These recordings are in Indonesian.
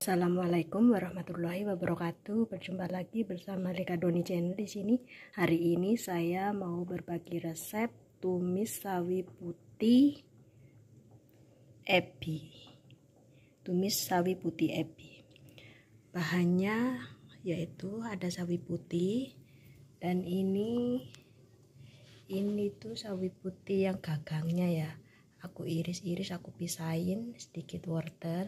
Assalamualaikum warahmatullahi wabarakatuh. Berjumpa lagi bersama Leka Doni Channel di sini. Hari ini saya mau berbagi resep tumis sawi putih ebi. Tumis sawi putih ebi. Bahannya yaitu ada sawi putih dan ini tuh sawi putih yang gagangnya ya. Aku iris-iris, aku pisahin sedikit wortel.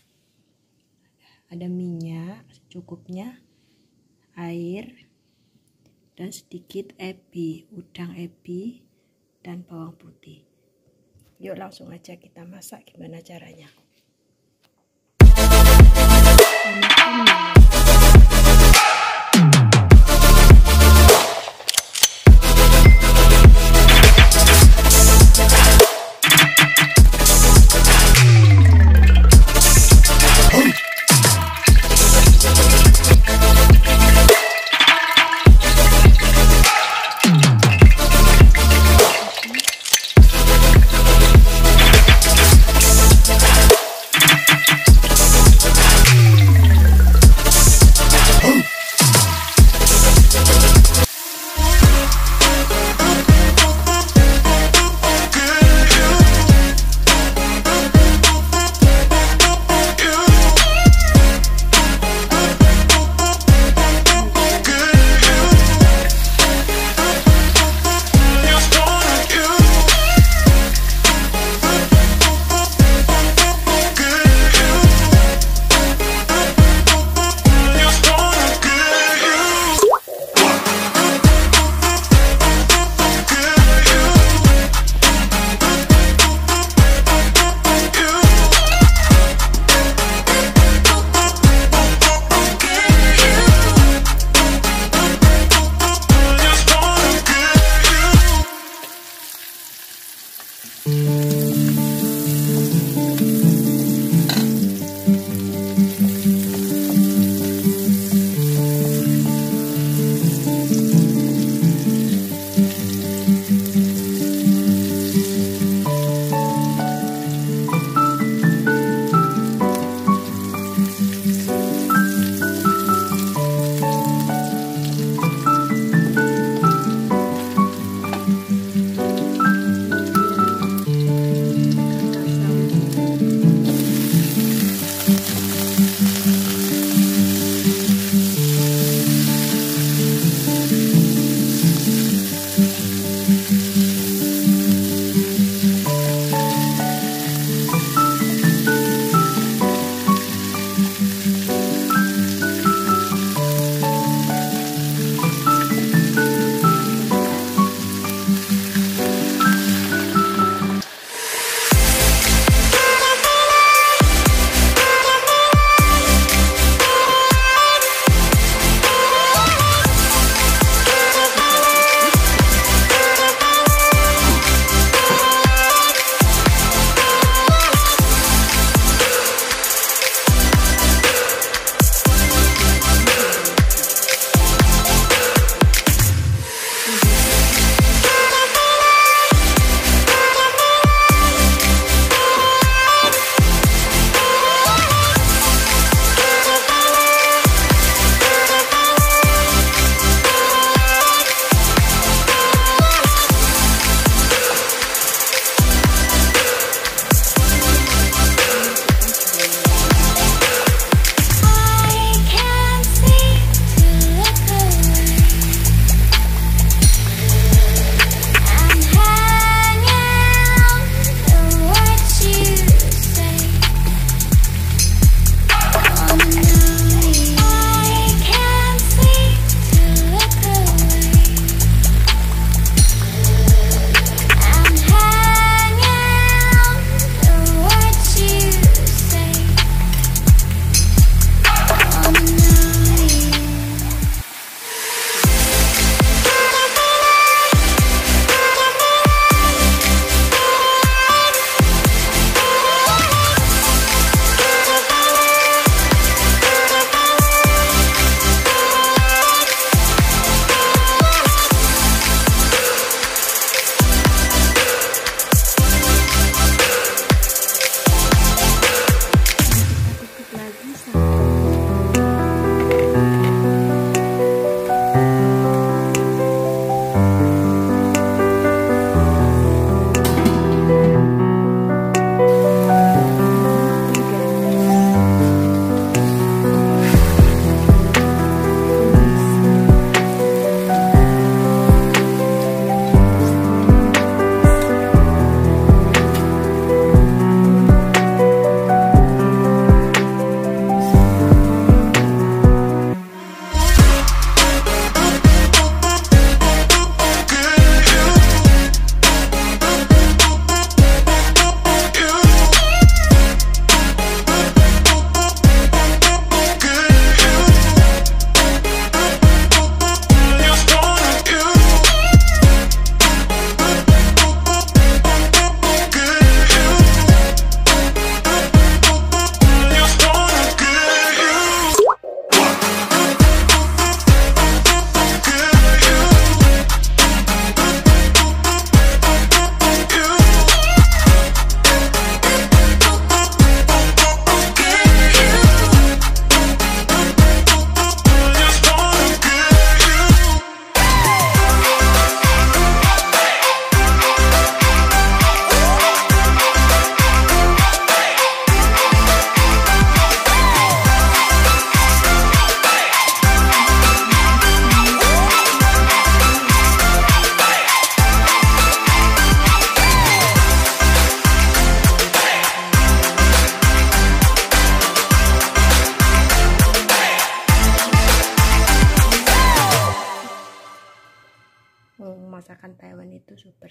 Ada minyak secukupnya, air, dan sedikit ebi, udang ebi, dan bawang putih. Yuk langsung aja kita masak. Gimana caranya?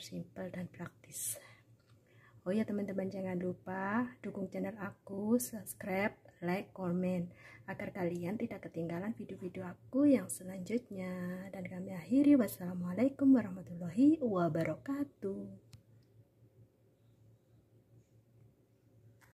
simple dan praktis. Oh ya teman-teman, jangan lupa dukung channel aku, subscribe, like, komen, agar kalian tidak ketinggalan video-video aku yang selanjutnya. Dan kami akhiri, wassalamualaikum warahmatullahi wabarakatuh.